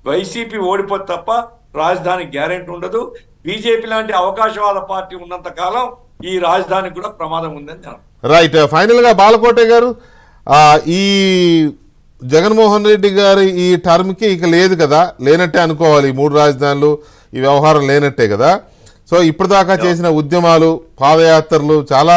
YCP ఓడిపోతే తప్ప రాజధాని గ్యారెంటీ ఉండదు. బీజేపీ లాంటి అవకాశవాద పార్టీ ఉన్నంత కాలం ఈ రాజధానికి కూడా ప్రమాదం ఉందని నేను. రైట్. ఫైనల్ గా బాలకోటే గారు, ఈ జగన్మోహన్ రెడ్డి గారి ఈ టర్మ్కి ఇక లేదు కదా, లేనట్టే అనుకోవాలి. 3 రాజధానులు ఈ వ్యవహారం లేనట్టే కదా. సో ఇప్పటిదాకా చేసిన ఉద్యమాలు, పాదయాత్రలు చాలా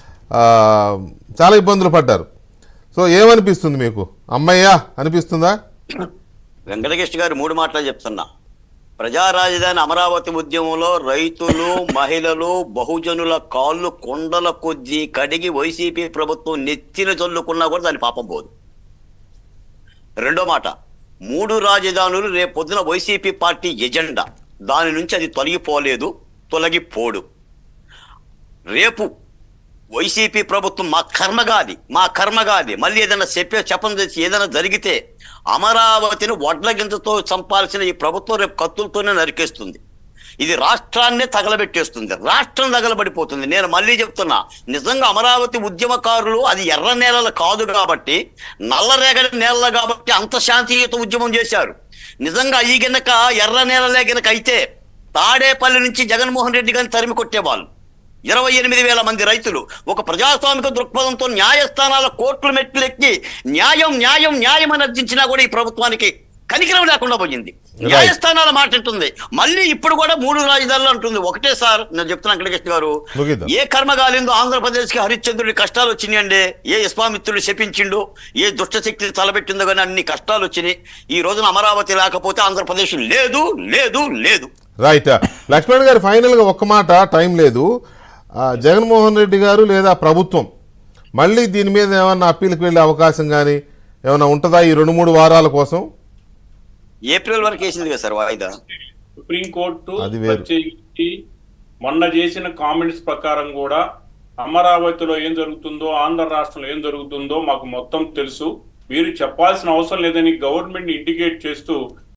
చాలా ఇబ్బందులు పడ్డారు. సో ఏమనిపిస్తుంది మీకు? అమ్మయ్యా అనిపిస్తుందా? వెంకటకృష్ణ గారు 3 మాటలు చెప్తున్నా. ప్రజా రాజధాని అమరావతి ఉద్యమంలో రైతులు, మహిళలు, బహుజనుల కాళ్ళు కొండల కొద్దీ కడిగి వైసీపీ ప్రభుత్వం నెత్తిన చల్లుకున్నా కూడా దాని పాపం పోదు. రెండో మాట, 3 రాజధానులు రేపు పొద్దున వైసీపీ పార్టీ ఎజెండా. దాని నుంచి అది తొలగిపోలేదు, తొలగిపోడు. రేపు వైసీపీ ప్రభుత్వం మా కర్మగాది మళ్ళీ ఏదైనా చెప్పని తెచ్చి ఏదైనా జరిగితే అమరావతిని వడ్ల గింజతో చంపాల్సిన ఈ ప్రభుత్వం రేపు కత్తులతోనే నరికేస్తుంది. ఇది రాష్ట్రాన్నే తగలబెట్టేస్తుంది, రాష్ట్రం తగలబడిపోతుంది. నేను మళ్ళీ చెప్తున్నా, నిజంగా అమరావతి ఉద్యమకారులు అది ఎర్ర నేలలు కాదు కాబట్టి, నల్లరేగడి నేలలు కాబట్టి అంత శాంతియుత ఉద్యమం చేశారు. నిజంగా ఈ గనక ఎర్ర నేలలే గనక అయితే తాడేపల్లి నుంచి జగన్మోహన్ రెడ్డి గారిని తరిమి కొట్టేవాళ్ళు. 28,000 మంది రైతులు ఒక ప్రజాస్వామిక దృక్పథంతో న్యాయస్థానాల కోర్టుల మెట్లు ఎక్కి న్యాయం అని అర్జించినా కూడా ఈ ప్రభుత్వానికి కనికరం లేకుండా పోయింది. న్యాయస్థానాల మాట ఉంటుంది. మళ్ళీ ఇప్పుడు కూడా 3 రాజధానులు అంటుంది. ఒకటే సార్ నేను చెప్తున్నా వెంకటకృష్ణ గారు, ఏ కర్మ కాలిందో ఆంధ్రప్రదేశ్ కి హరిశ్చంద్రుడి కష్టాలు వచ్చినాయండి. ఏ విశ్వామిత్రుడు శపించిండు, ఏ దుష్టశక్తి తలబెట్టిందో కానీ అన్ని కష్టాలు వచ్చినాయి. ఈ రోజున అమరావతి లేకపోతే ఆంధ్రప్రదేశ్ లేదు లేదు లేదు. రైట్. లక్ష్మణ్ గారు ఫైనల్ గా ఒక్క మాట, టైం లేదు. జగన్మోహన్ రెడ్డి గారు లేదా ప్రభుత్వం మళ్ళీ దీని మీద ఏమన్నా అప్పీల్కి వెళ్ళే అవకాశం కానీ ఏమైనా ఉంటుందా ఈ 2-3 వారాల కోసం? ఏప్రిల్ వరకు వేసింది కదా సార్ వాయిదా. సుప్రీంకోర్టు మొన్న చేసిన కామెంట్స్ ప్రకారం కూడా అమరావతిలో ఏం జరుగుతుందో, ఆంధ్ర రాష్ట్రంలో ఏం జరుగుతుందో మాకు మొత్తం తెలుసు, మీరు చెప్పాల్సిన అవసరం లేదని గవర్నమెంట్ ఇండికేట్ చేస్తూ